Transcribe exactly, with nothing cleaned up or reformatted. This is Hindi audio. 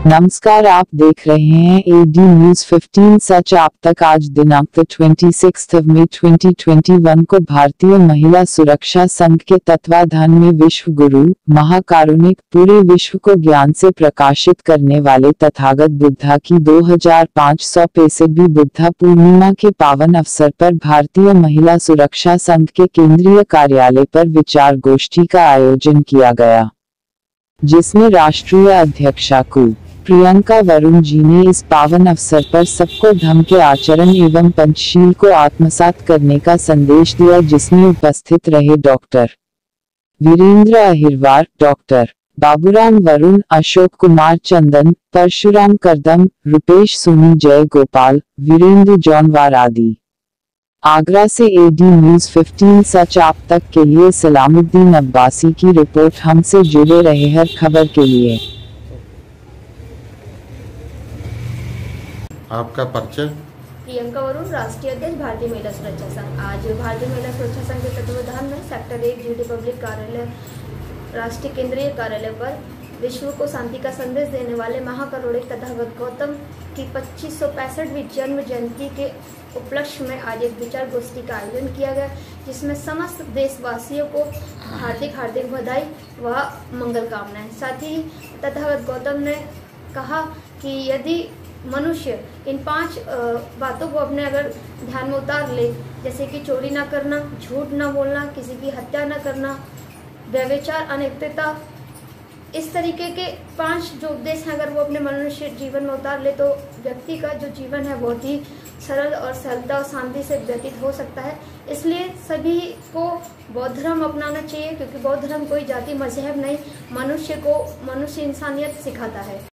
नमस्कार, आप देख रहे हैं एडी न्यूज पंद्रह सच। आप तक आज दिनांक छब्बीस मई दो हज़ार इक्कीस को भारतीय महिला सुरक्षा संघ के तत्वाधान में विश्व गुरु महाकारुणिक पूरे विश्व को ज्ञान से प्रकाशित करने वाले तथागत बुद्धा की दो हजार पाँच सौ पैंसठवीं बुद्धा पूर्णिमा के पावन अवसर पर भारतीय महिला सुरक्षा संघ के केंद्रीय कार्यालय पर विचार गोष्ठी का आयोजन किया गया, जिसमें राष्ट्रीय अध्यक्षा कु प्रियंका वरुण जी ने इस पावन अवसर पर सबको धम्म के आचरण एवं पंचशील को आत्मसात करने का संदेश दिया, जिसमें उपस्थित रहे डॉक्टर वीरेंद्र अहिरवार, डॉक्टर बाबूराम वरुण, अशोक कुमार चंदन, परशुराम करदम, रुपेश सोनी, जय गोपाल, वीरेंद्र जौनवार आदि। आगरा से एडी न्यूज पंद्रह सच। आप तक के लिए सलामुद्दीन अब्बासी की रिपोर्ट। हमसे जुड़े रहे हर खबर के लिए। आपका परिचय? प्रियंका वरुण, राष्ट्रीय अध्यक्ष भारतीय महिला सुरक्षा संघ। आज भारतीय महिला सुरक्षा संघ के तत्वाधान में सेक्टर एक जी रिपब्लिक कार्यालय राष्ट्रीय केंद्रीय कार्यालय पर विश्व को शांति का संदेश देने वाले महाकारुणिक तथागत गौतम की पच्चीस सौ पैंसठवीं जन्म जयंती के उपलक्ष्य में आज एक विचार गोष्ठी का आयोजन किया गया, जिसमें समस्त देशवासियों को हार्दिक हार्दिक बधाई व मंगल कामनाएं। साथ ही तथागत गौतम ने कहा कि यदि मनुष्य इन पांच बातों को अपने अगर ध्यान में उतार ले, जैसे कि चोरी ना करना, झूठ ना बोलना, किसी की हत्या ना करना, व्यभिचार, अनैतिकता, इस तरीके के पांच जो उद्देश्य हैं, अगर वो अपने मनुष्य जीवन में उतार ले तो व्यक्ति का जो जीवन है बहुत ही सरल और सरलता और शांति से व्यतीत हो सकता है। इसलिए सभी को बौद्ध धर्म अपनाना चाहिए, क्योंकि बौद्ध धर्म कोई जाति मजहब नहीं, मनुष्य को मनुष्य इंसानियत सिखाता है।